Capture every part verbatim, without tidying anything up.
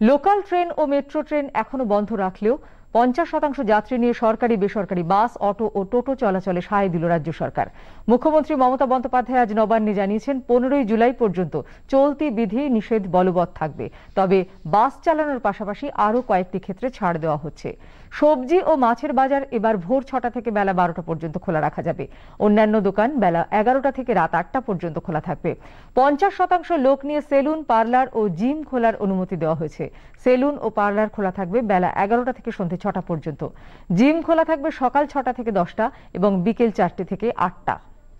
Local train ও metro train এখনো বন্ধ রাখলেও পঞ্চাশ শতাংশ যাত্রী নিয়ে সরকারি বেসরকারি বাস, অটো ও টোটো চলাচলে সায় দিল রাজ্য সরকার। মুখ্যমন্ত্রী মমতা বন্দ্যোপাধ্যায় আজ নবান্নে জানিয়েছেন, পনেরোই জুলাই পর্যন্ত চলতি বিধি নিষেধ বলবৎ থাকবে। তবে বাস চালানোর পাশাপাশি আরও কয়েকটি ক্ষেত্রে ছাড় দেওয়া হচ্ছে। সবজি ও মাছের বাজার এবার ভোর ছটা থেকে বেলা বারোটা পর্যন্ত খোলা রাখা যাবে। অন্যান্য দোকান বেলা এগারোটা থেকে রাত আটটা পর্যন্ত খোলা থাকবে। পঞ্চাশ শতাংশ লোক নিয়ে সেলুন, পার্লার ও জিম খোলার অনুমতি দেওয়া হয়েছে। সেলুন ও পার্লার খোলা থাকবে বেলা এগারোটা থেকে সন্ধ্যে ছটা পর্যন্ত। জিম খোলা থাকবে সকাল ছটা থেকে দশটা এবং বিকেল চারটে থেকে আটটা।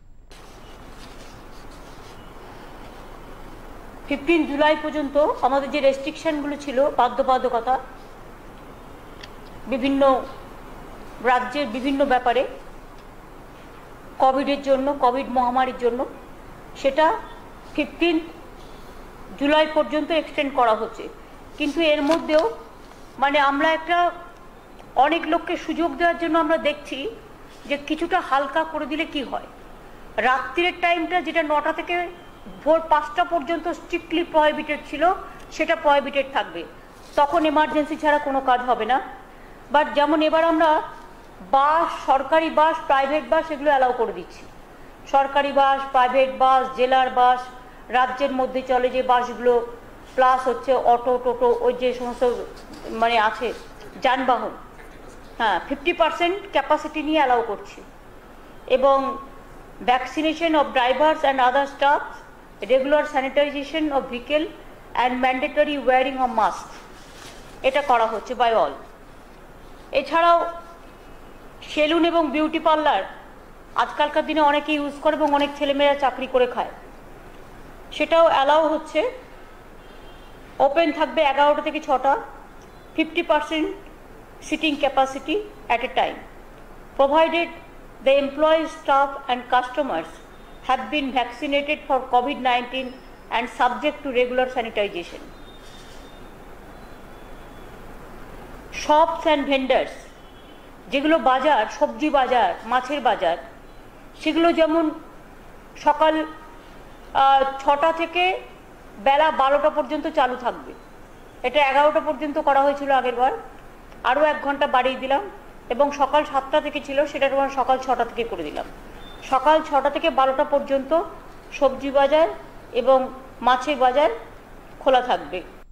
ফিফটিন জুলাই পর্যন্ত আমাদের যে রেস্ট্রিকশনগুলো ছিল, বাধ্যবাধকতা বিভিন্ন রাজ্যের বিভিন্ন ব্যাপারে কোভিডের জন্য, কোভিড মহামারীর জন্য, সেটা ফিফটিন জুলাই পর্যন্ত এক্সটেন্ড করা হচ্ছে। কিন্তু এর মধ্যেও মানে আমরা একটা অনেক লোককে সুযোগ দেওয়ার জন্য আমরা দেখছি যে কিছুটা হালকা করে দিলে কি হয়। রাত্রির টাইমটা যেটা নটা থেকে ভোর পাঁচটা পর্যন্ত স্ট্রিক্টলি প্রহিবিটেড ছিল, সেটা প্রহিবিটেড থাকবে। তখন এমার্জেন্সি ছাড়া কোনো কাজ হবে না। বাট যেমন এবার আমরা বাস, সরকারি বাস, প্রাইভেট বাস এগুলো অ্যালাউ করে দিচ্ছি। সরকারি বাস, প্রাইভেট বাস, জেলার বাস, রাজ্যের মধ্যে চলে যে বাসগুলো, প্লাস হচ্ছে অটো, টোটো, ওই যে সমস্ত মানে আছে যানবাহন, হ্যাঁ ফিফটি পার্সেন্ট ক্যাপাসিটি নিয়ে অ্যালাউ করছি। এবং vaccination of drivers and other staff, regular sanitization of vehicle and mandatory wearing of mask, এটা করা হচ্ছে বাই অল। এছাড়াও সেলুন এবং বিউটি পার্লার আজকালকার দিনে অনেকে ইউজ করে এবং অনেক ছেলেমেয়েরা চাকরি করে খায়, সেটাও অ্যালাউ হচ্ছে। ওপেন থাকবে এগারোটা থেকে ছটা, fifty percent seating capacity at a time, provided the employees, staff and customers have been vaccinated for COVID nineteen and subject to regular sanitization. Shops and vendors, যেগুলো বাজার, সবজি বাজার, মাছের বাজার, সেগুলো যেমন সকাল ছটা থেকে বেলা বারোটা পর্যন্ত চালু থাকবে। এটা এগারোটা পর্যন্ত করা হয়েছিল আগের বার, আরও এক ঘন্টা বাড়িয়ে দিলাম। এবং সকাল সাতটা থেকে ছিল, সেটা তোমার সকাল ছটা থেকে করে দিলাম। সকাল ছটা থেকে বারোটা পর্যন্ত সবজি বাজার এবং মাছের বাজার খোলা থাকবে।